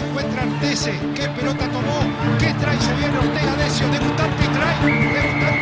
encuentra Artese. ¿Qué pelota tomó? ¿Qué trae? Se viene Ortega Decio. Debutante trae. Debutante